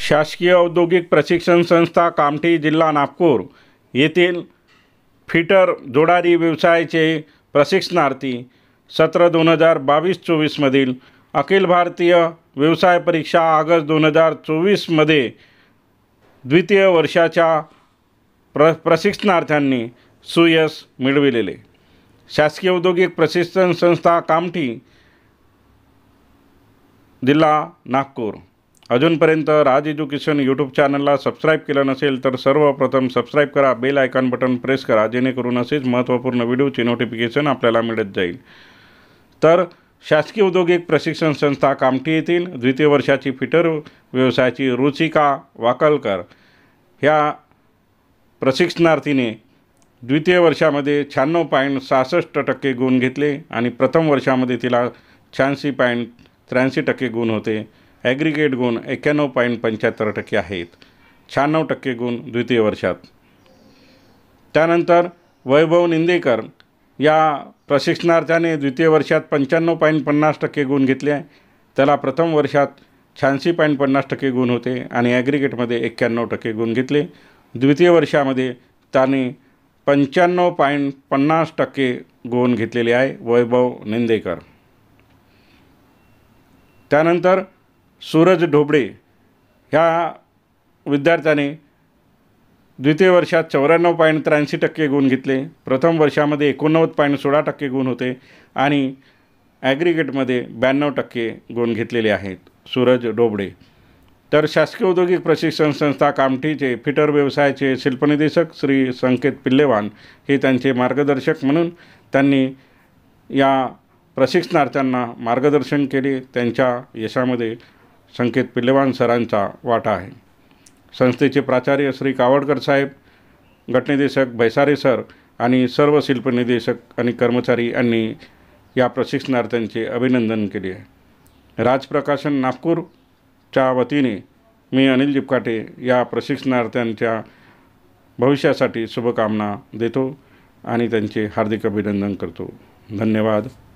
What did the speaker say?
शासकीय औद्योगिक प्रशिक्षण संस्था कामठी जिल्हा नागपूर येथील फिटर जोडारी व्यवसायाचे प्रशिक्षणार्थी सत्र 2022-24मधील अखिल भारतीय व्यवसाय परीक्षा ऑगस्ट 2024मध्ये द्वितीय वर्षाच्या प्रशिक्षणार्थ्यांनी सुयश मिळविलेले। शासकीय औद्योगिक प्रशिक्षण संस्था कामठी जिल्हा नागपूर। अजूनपर्यंत राज एज्युकेशन यूट्यूब चॅनलला सबस्क्राईब केलं नसेल तर सर्वप्रथम सबस्क्राईब करा, बेल आयकॉन बटन प्रेस करा, जेणेकरून असेच महत्त्वपूर्ण व्हिडिओचे नोटिफिकेशन आपल्याला मिळत जाईल। तर शासकीय औद्योगिक प्रशिक्षण संस्था कामठी येथील द्वितीय वर्षाची फिटर व्यवसायाची रुचिका वाकलकर ह्या प्रशिक्षणार्थीने द्वितीय वर्षामध्ये 96.66% गुण घेतले आणि प्रथम वर्षामध्ये तिला 86.83% गुण होते। ॲग्रिगेट गुण 91.75% आहेत। 96% गुण द्वितीय वर्षात। त्यानंतर वैभव निंदेकर या प्रशिक्षणार्थ्याने द्वितीय वर्षात 95.50% गुण घेतले आहे। त्याला प्रथम वर्षात 86.50% गुण होते आणि ॲग्रिगेटमध्ये 91% गुण घेतले। द्वितीय वर्षामध्ये त्याने 95.50% गुण घेतलेले आहे वैभव निंदेकर। त्यानंतर सूरज ढोबळे ह्या विद्यार्थ्याने द्वितीय वर्षात 94.83% गुण घेतले। प्रथम वर्षामध्ये 89.16% गुण होते आणि ॲग्रिगेटमध्ये 92% गुण घेतलेले आहेत सूरज ढोबळे। तर शासकीय औद्योगिक प्रशिक्षण संस्था कामठीचे फिटर व्यवसायाचे शिल्पनिदेशक श्री संकेत पिल्लेवान हे त्यांचे मार्गदर्शक म्हणून त्यांनी या प्रशिक्षणार्थ्यांना मार्गदर्शन केले। त्यांच्या यशामध्ये संकेत पिल्लेवान सरांचा वाटा आहे। संस्थेचे प्राचार्य श्री कावडकर साहेब, गटनिदेशक भैसारे सर आणि सर्व शिल्पनिदेशक आणि कर्मचारी यांनी या प्रशिक्षणार्थ्यांचे अभिनंदन केले आहे। राजप्रकाशन नागपूरच्या वतीने मी अनिल जिपकाटे या प्रशिक्षणार्थ्यांच्या भविष्यासाठी शुभकामना देतो आणि त्यांचे हार्दिक अभिनंदन करतो। धन्यवाद।